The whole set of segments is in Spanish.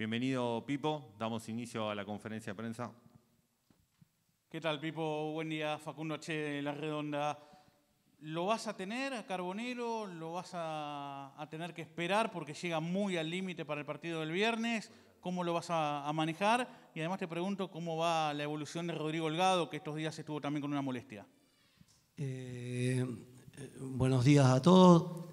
Bienvenido, Pipo. Damos inicio a la conferencia de prensa. ¿Qué tal, Pipo? Buen día, Facundo Che de La Redonda. ¿Lo vas a tener a Carbonero? ¿Lo vas a tener que esperar porque llega muy al límite para el partido del viernes? ¿Cómo lo vas a manejar? Y además te pregunto cómo va la evolución de Rodrigo Holgado, que estos días estuvo también con una molestia. Buenos días a todos.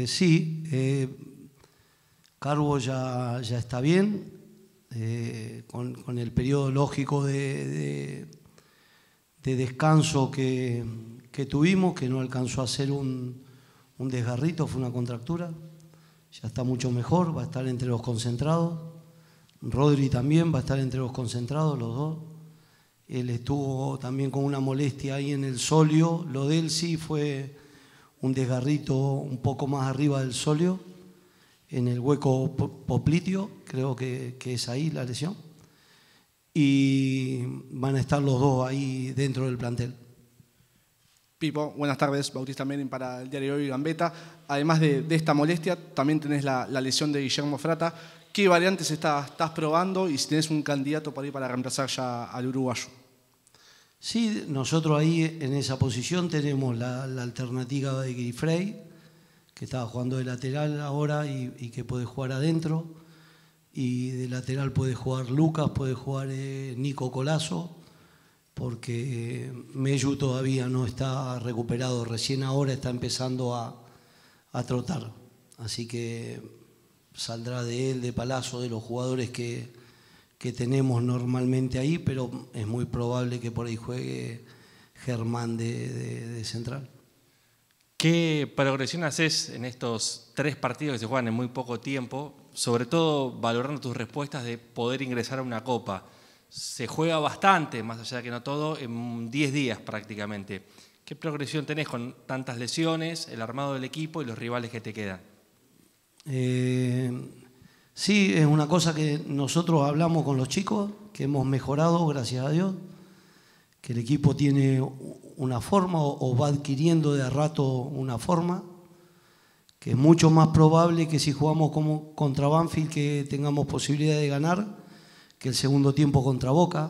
Carbo ya está bien, con el periodo lógico de descanso que tuvimos, que no alcanzó a ser un desgarrito, fue una contractura. Ya está mucho mejor, va a estar entre los concentrados. Rodri también va a estar entre los concentrados, los dos. Él estuvo también con una molestia ahí en el sóleo. Lo de él sí fue un desgarrito un poco más arriba del sóleo, en el hueco popliteo, creo que es ahí la lesión. Y van a estar los dos ahí dentro del plantel. Pipo, buenas tardes. Bautista Menin para el diario Hoy Gambetta. Además de esta molestia, también tenés la lesión de Guillermo Frata. ¿Qué variantes estás probando y si tenés un candidato para ir para reemplazar ya al uruguayo? Sí, nosotros ahí en esa posición tenemos la alternativa de Guifrey, que estaba jugando de lateral ahora y que puede jugar adentro. Y de lateral puede jugar Lucas, puede jugar Nico Colazo, porque Mellu todavía no está recuperado, recién ahora está empezando a trotar. Así que saldrá de él, de Palazzo, de los jugadores que tenemos normalmente ahí, pero es muy probable que por ahí juegue Germán de central. ¿Qué progresión haces en estos 3 partidos que se juegan en muy poco tiempo? Sobre todo valorando tus respuestas de poder ingresar a una copa. Se juega bastante, más allá de que no todo, en 10 días prácticamente. ¿Qué progresión tenés con tantas lesiones, el armado del equipo y los rivales que te quedan? Sí, es una cosa que nosotros hablamos con los chicos, que hemos mejorado, gracias a Dios, que el equipo tiene una forma o va adquiriendo de a rato una forma, que es mucho más probable que si jugamos contra Banfield que tengamos posibilidad de ganar que el segundo tiempo contra Boca,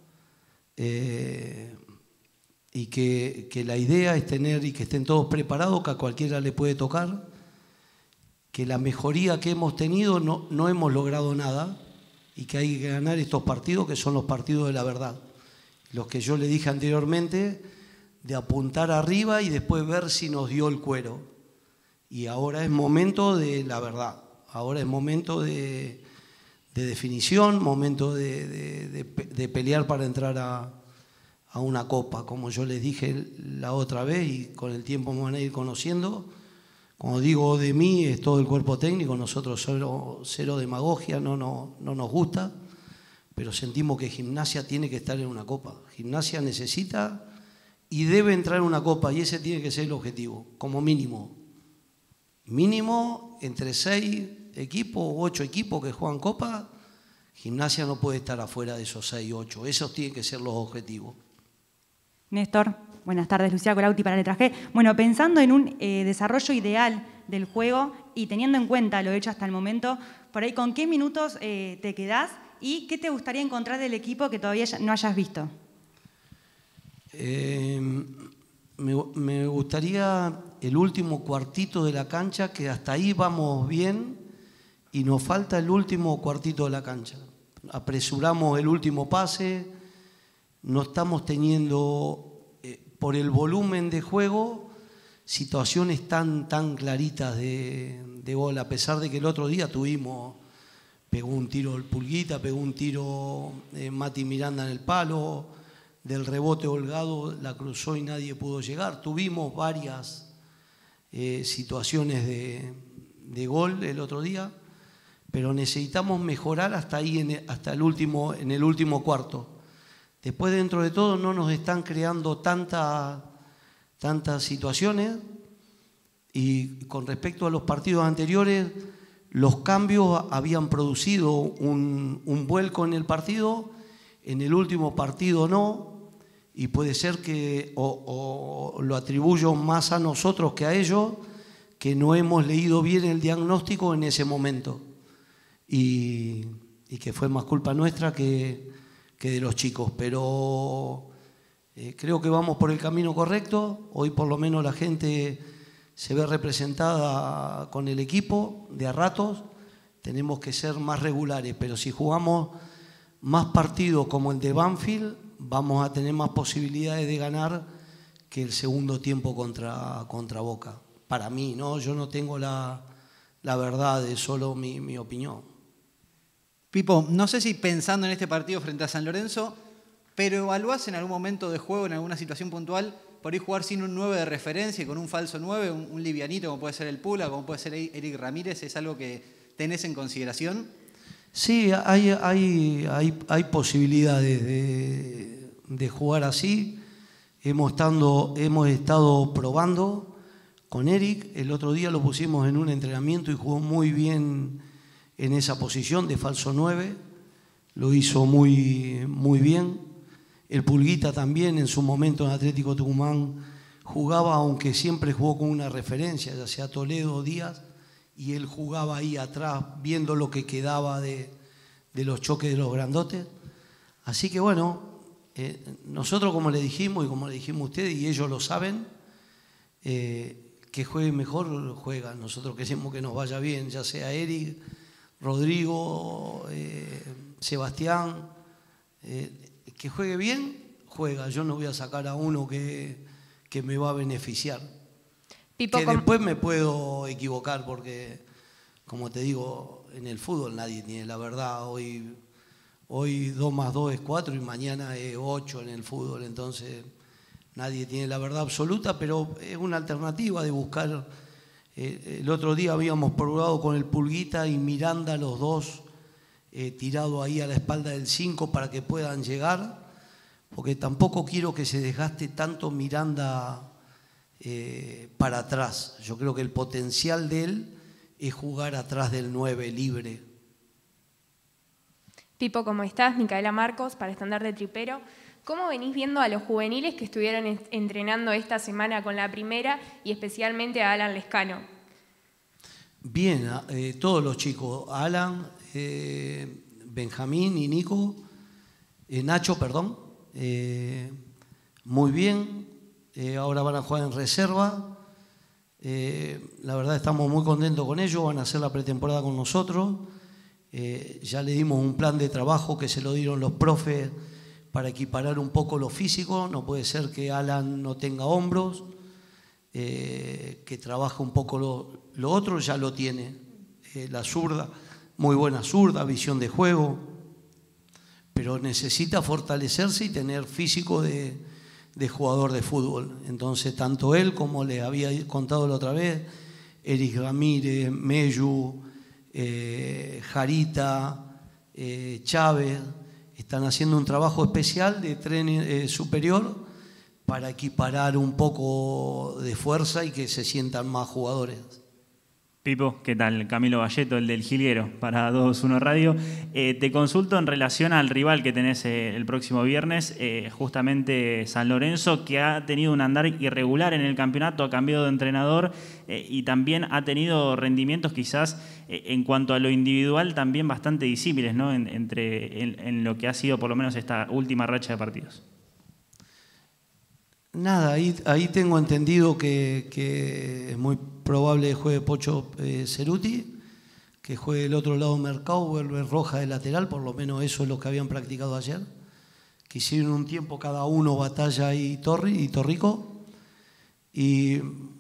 y que la idea es tener y que estén todos preparados, que a cualquiera le puede tocar, que la mejoría que hemos tenido no hemos logrado nada y que hay que ganar estos partidos que son los partidos de la verdad. Los que yo le dije anteriormente, de apuntar arriba y después ver si nos dio el cuero. Y ahora es momento de la verdad, ahora es momento de definición, momento de pelear para entrar a una copa. Como yo les dije la otra vez y con el tiempo me van a ir conociendo, como digo de mí, es todo el cuerpo técnico, nosotros cero demagogia, no nos gusta, pero sentimos que Gimnasia tiene que estar en una copa. Gimnasia necesita y debe entrar en una copa y ese tiene que ser el objetivo, como mínimo. Mínimo entre 6 equipos o 8 equipos que juegan copa, Gimnasia no puede estar afuera de esos 6 o 8. Esos tienen que ser los objetivos. Néstor, buenas tardes. Lucía Colauti para Letra G. Bueno, pensando en un desarrollo ideal del juego y teniendo en cuenta lo hecho hasta el momento, por ahí, ¿con qué minutos te quedás y qué te gustaría encontrar del equipo que todavía no hayas visto? Me gustaría el último cuartito de la cancha, que hasta ahí vamos bien y nos falta el último cuartito de la cancha. Apresuramos el último pase, no estamos teniendo, por el volumen de juego, situaciones tan claritas de gol, a pesar de que el otro día pegó un tiro el Pulguita, pegó un tiro Mati Miranda en el palo, del rebote Holgado la cruzó y nadie pudo llegar. Tuvimos varias situaciones de gol el otro día, pero necesitamos mejorar hasta ahí, en el último cuarto. Después, dentro de todo, no nos están creando tantas situaciones, y con respecto a los partidos anteriores, los cambios habían producido un vuelco en el partido, en el último partido no, y puede ser que o lo atribuyo más a nosotros que a ellos, que no hemos leído bien el diagnóstico en ese momento. Y que fue más culpa nuestra que de los chicos. Pero creo que vamos por el camino correcto. Hoy por lo menos la gente se ve representada con el equipo de a ratos. Tenemos que ser más regulares, pero si jugamos más partidos como el de Banfield, vamos a tener más posibilidades de ganar que el segundo tiempo contra Boca. Para mí, ¿no? Yo no tengo la verdad, es solo mi opinión. Pipo, no sé si pensando en este partido frente a San Lorenzo, pero evaluás en algún momento de juego, en alguna situación puntual, por ahí jugar sin un 9 de referencia y con un falso 9, un livianito como puede ser el Pula, como puede ser Eric Ramírez, ¿es algo que tenés en consideración? Sí, hay posibilidades de jugar así. Hemos estado probando con Eric. El otro día lo pusimos en un entrenamiento y jugó muy bien en esa posición de falso 9. Lo hizo muy, muy bien. El Pulguita también en su momento en Atlético Tucumán jugaba, aunque siempre jugó con una referencia, ya sea Toledo o Díaz, y él jugaba ahí atrás viendo lo que quedaba de los choques de los grandotes. Así que bueno, nosotros como le dijimos y como le dijimos a ustedes, y ellos lo saben, que juegue mejor, juega. Nosotros queremos que nos vaya bien, ya sea Eric, Rodrigo, Sebastián, que juegue bien, juega. Yo no voy a sacar a uno que me va a beneficiar. Pipo, que después me puedo equivocar porque, como te digo, en el fútbol nadie tiene la verdad. Hoy 2 más 2 es 4 y mañana es 8 en el fútbol. Entonces nadie tiene la verdad absoluta, pero es una alternativa de buscar. El otro día habíamos probado con el Pulguita y Miranda, los dos tirados ahí a la espalda del 5 para que puedan llegar, porque tampoco quiero que se desgaste tanto Miranda para atrás. Yo creo que el potencial de él es jugar atrás del 9 libre. Pipo, ¿cómo estás? Micaela Marcos, para Estandarte Tripero. ¿Cómo venís viendo a los juveniles que estuvieron entrenando esta semana con la primera y especialmente a Alan Lescano? Bien, todos los chicos, Alan, Benjamín y Nico, Nacho, perdón, muy bien. Ahora van a jugar en reserva. La verdad estamos muy contentos con ellos, van a hacer la pretemporada con nosotros. Ya le dimos un plan de trabajo que se lo dieron los profes para equiparar un poco lo físico. No puede ser que Alan no tenga hombros, que trabaje un poco lo otro, ya lo tiene. La zurda, muy buena zurda, visión de juego, pero necesita fortalecerse y tener físico de jugador de fútbol. Entonces, tanto él como les había contado la otra vez, Eric Ramírez, Meyu, Jarita, Chávez, están haciendo un trabajo especial de tren superior para equiparar un poco de fuerza y que se sientan más jugadores. Pipo, ¿qué tal? Camilo Valleto, el del Jilguero, para 221 Radio. Te consulto en relación al rival que tenés el próximo viernes, justamente San Lorenzo, que ha tenido un andar irregular en el campeonato, ha cambiado de entrenador y también ha tenido rendimientos quizás en cuanto a lo individual también bastante disímiles, ¿no? en lo que ha sido por lo menos esta última racha de partidos. Nada, ahí tengo entendido que es muy probable que juegue Pocho Ceruti, que juegue el otro lado Mercado, vuelve Roja de lateral, por lo menos eso es lo que habían practicado ayer. Que hicieron un tiempo cada uno, Batalla y Torrico. Y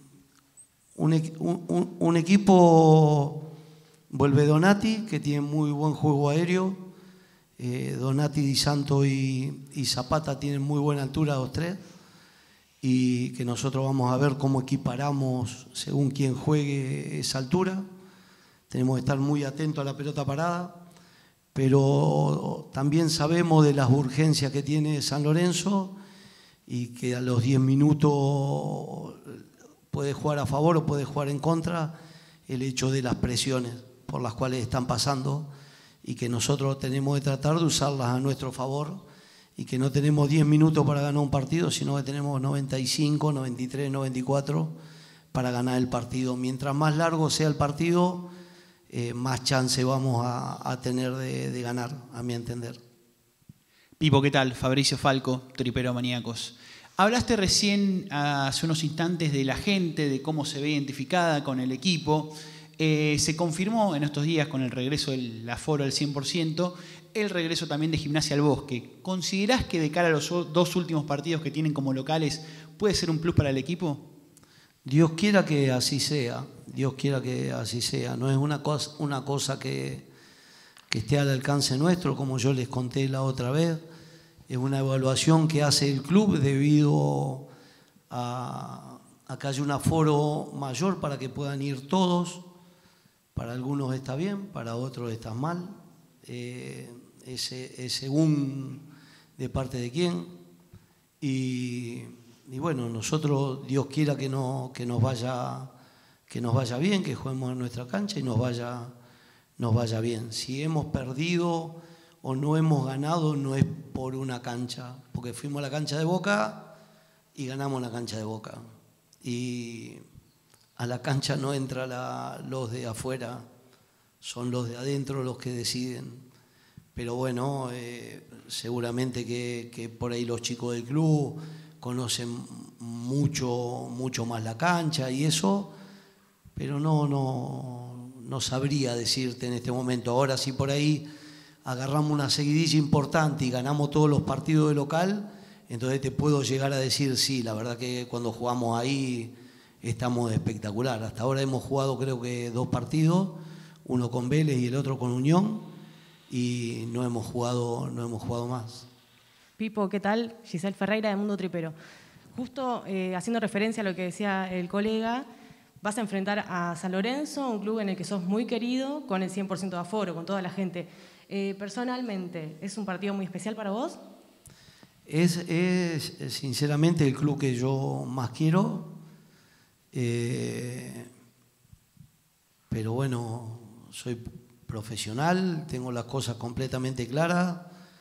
un equipo, vuelve Donati, que tiene muy buen juego aéreo. Donati, Di Santo y Zapata tienen muy buena altura, 2-3. Y que nosotros vamos a ver cómo equiparamos según quien juegue esa altura. Tenemos que estar muy atentos a la pelota parada, pero también sabemos de las urgencias que tiene San Lorenzo y que a los 10 minutos puede jugar a favor o puede jugar en contra el hecho de las presiones por las cuales están pasando y que nosotros tenemos que tratar de usarlas a nuestro favor. Y que no tenemos 10 minutos para ganar un partido, sino que tenemos 95, 93, 94 para ganar el partido. Mientras más largo sea el partido, más chance vamos a tener de ganar, a mi entender. Pipo, ¿qué tal? Fabricio Falco, Tripero Maníacos. Hablaste recién, hace unos instantes, de la gente, de cómo se ve identificada con el equipo. Se confirmó en estos días, con el regreso del aforo al 100%, el regreso también de Gimnasia al Bosque. ¿Considerás que de cara a los 2 últimos partidos que tienen como locales puede ser un plus para el equipo? Dios quiera que así sea, Dios quiera que así sea. No es una cosa que esté al alcance nuestro, como yo les conté la otra vez. Es una evaluación que hace el club debido a que haya un aforo mayor para que puedan ir todos. Para algunos está bien, para otros está mal. Es según de parte de quién. Y bueno, nosotros, Dios quiera que nos vaya bien, que juguemos en nuestra cancha y nos vaya bien. Si hemos perdido o no hemos ganado, no es por una cancha, porque fuimos a la cancha de Boca y ganamos la cancha de Boca. Y a la cancha no entran los de afuera, son los de adentro los que deciden. Pero bueno, seguramente que por ahí los chicos del club conocen mucho más la cancha y eso, pero no sabría decirte en este momento. Ahora sí por ahí agarramos una seguidilla importante y ganamos todos los partidos de local, entonces te puedo llegar a decir, sí, la verdad que cuando jugamos ahí estamos espectacular. Hasta ahora hemos jugado creo que 2 partidos, uno con Vélez y el otro con Unión, y no hemos jugado más. Pipo, ¿qué tal? Giselle Ferreira de Mundo Tripero. Justo haciendo referencia a lo que decía el colega, vas a enfrentar a San Lorenzo, un club en el que sos muy querido, con el 100% de aforo, con toda la gente. Personalmente, ¿es un partido muy especial para vos? Es sinceramente el club que yo más quiero, pero bueno, soy profesional, tengo las cosas completamente claras,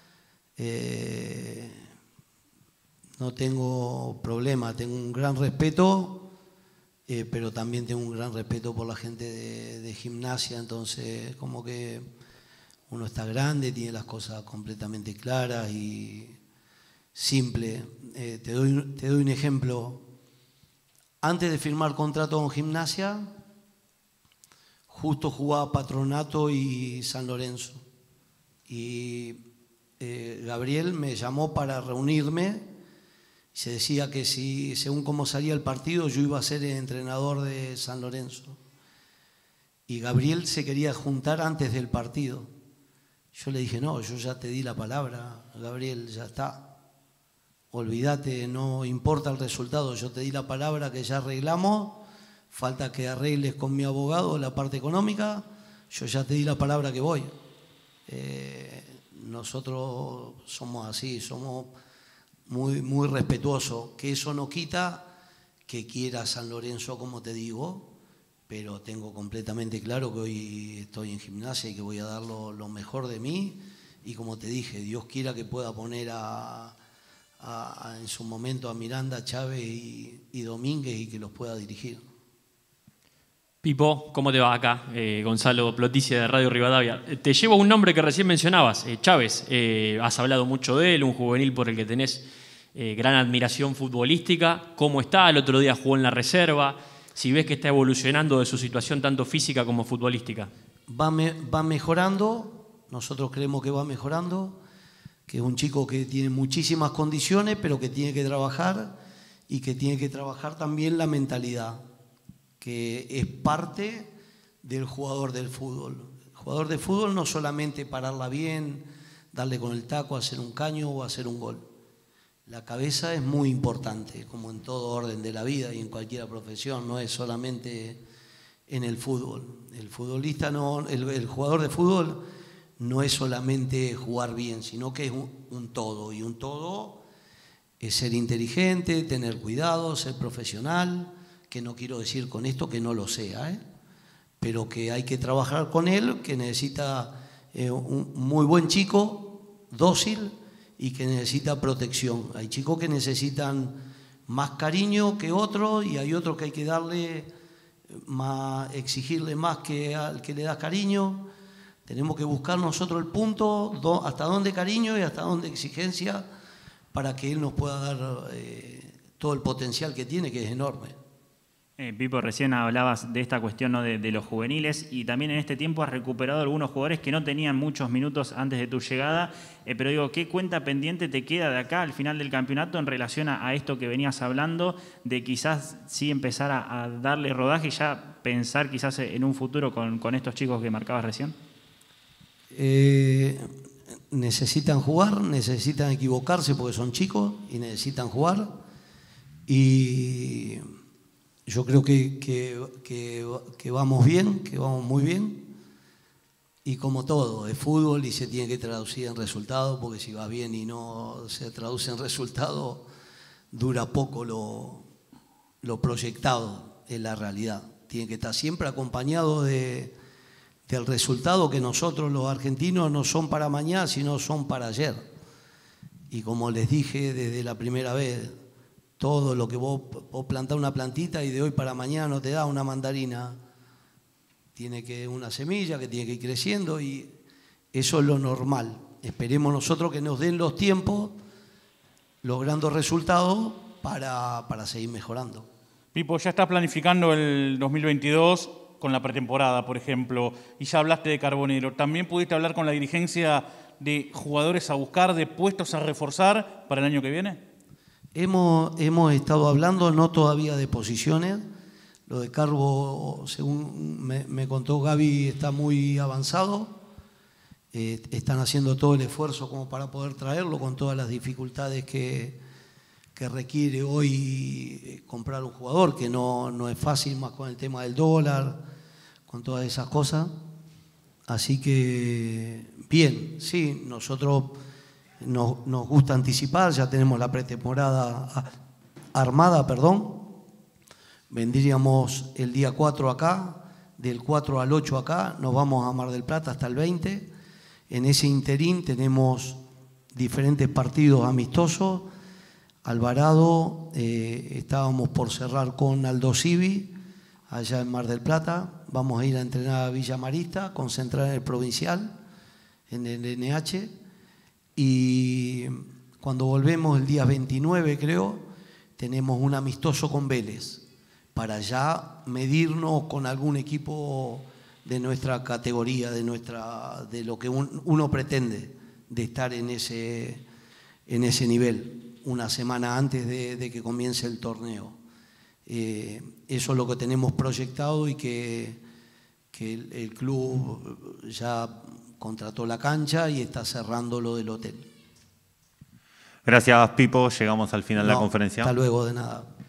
no tengo problema, tengo un gran respeto, pero también tengo un gran respeto por la gente de Gimnasia, entonces como que uno está grande, tiene las cosas completamente claras y simple. Te doy un ejemplo. Antes de firmar contrato con Gimnasia, justo jugaba Patronato y San Lorenzo. Y Gabriel me llamó para reunirme. Se decía que si, según cómo salía el partido, yo iba a ser el entrenador de San Lorenzo. Y Gabriel se quería juntar antes del partido. Yo le dije, no, yo ya te di la palabra, Gabriel, ya está. Olvídate, no importa el resultado, yo te di la palabra que ya arreglamos, falta que arregles con mi abogado la parte económica, yo ya te di la palabra que voy. Nosotros somos así, somos muy respetuosos, que eso no quita que quiera San Lorenzo, como te digo, pero tengo completamente claro que hoy estoy en Gimnasia y que voy a dar lo mejor de mí y como te dije, Dios quiera que pueda poner en su momento a Miranda, Chávez y Domínguez y que los pueda dirigir. Pipo, ¿cómo te va acá? Gonzalo Ploticia de Radio Rivadavia. Te llevo un nombre que recién mencionabas, Chávez. Has hablado mucho de él, un juvenil por el que tenés gran admiración futbolística. ¿Cómo está? El otro día jugó en la reserva. Si ves que está evolucionando de su situación tanto física como futbolística. Va mejorando, nosotros creemos que va mejorando, que es un chico que tiene muchísimas condiciones, pero que tiene que trabajar y que tiene que trabajar también la mentalidad, que es parte del jugador del fútbol. El jugador de fútbol no solamente pararla bien, darle con el taco, hacer un caño o hacer un gol. La cabeza es muy importante, como en todo orden de la vida y en cualquier profesión, no es solamente en el fútbol. El futbolista el jugador de fútbol no es solamente jugar bien, sino que es un todo. Y un todo es ser inteligente, tener cuidado, ser profesional, que no quiero decir con esto que no lo sea, pero que hay que trabajar con él, que necesita un muy buen chico, dócil, y que necesita protección. Hay chicos que necesitan más cariño que otros y hay otros que hay que darle exigirle más que al que le das cariño. Tenemos que buscar nosotros el punto, hasta dónde cariño y hasta dónde exigencia, para que él nos pueda dar todo el potencial que tiene, que es enorme. Pipo, recién hablabas de esta cuestión, ¿no?, de los juveniles, y también en este tiempo has recuperado algunos jugadores que no tenían muchos minutos antes de tu llegada, pero digo, ¿qué cuenta pendiente te queda de acá al final del campeonato en relación a esto que venías hablando, de quizás sí empezar a darle rodaje y ya pensar quizás en un futuro con estos chicos que marcabas recién? Necesitan jugar, necesitan equivocarse porque son chicos y necesitan jugar, y yo creo que vamos bien, que vamos muy bien, y como todo, es fútbol y se tiene que traducir en resultados, porque si va bien y no se traduce en resultados, dura poco lo proyectado en la realidad. Tiene que estar siempre acompañado del resultado, que nosotros los argentinos no son para mañana, sino son para ayer. Y como les dije desde la primera vez, todo lo que vos plantás una plantita y de hoy para mañana no te da una mandarina. Tiene que una semilla que tiene que ir creciendo, y eso es lo normal. Esperemos nosotros que nos den los tiempos, logrando resultados para seguir mejorando. Pipo, ya estás planificando el 2022 con la pretemporada, por ejemplo, y ya hablaste de Carbonero. ¿También pudiste hablar con la dirigencia de jugadores a buscar, de puestos a reforzar para el año que viene? Hemos estado hablando, no todavía de posiciones. Lo de Carbo, según me contó Gaby, está muy avanzado. Están haciendo todo el esfuerzo como para poder traerlo, con todas las dificultades que requiere hoy comprar un jugador, que no es fácil, más con el tema del dólar, con todas esas cosas. Así que, bien, sí, nosotros nos gusta anticipar, ya tenemos la pretemporada armada, Vendríamos el día 4 acá, del 4 al 8 acá, nos vamos a Mar del Plata hasta el 20. En ese interín tenemos diferentes partidos amistosos. Alvarado, estábamos por cerrar con Aldo Civi, allá en Mar del Plata. Vamos a ir a entrenar a Villa Marista, concentrar en el provincial, en el NH. Y cuando volvemos el día 29, creo, tenemos un amistoso con Vélez, para ya medirnos con algún equipo de nuestra categoría, de lo que uno pretende, de estar en ese nivel, una semana antes de que comience el torneo. Eso es lo que tenemos proyectado, y que el club ya contrató la cancha y está cerrando lo del hotel. Gracias, Pipo. Llegamos al final de la conferencia. Hasta luego, de nada.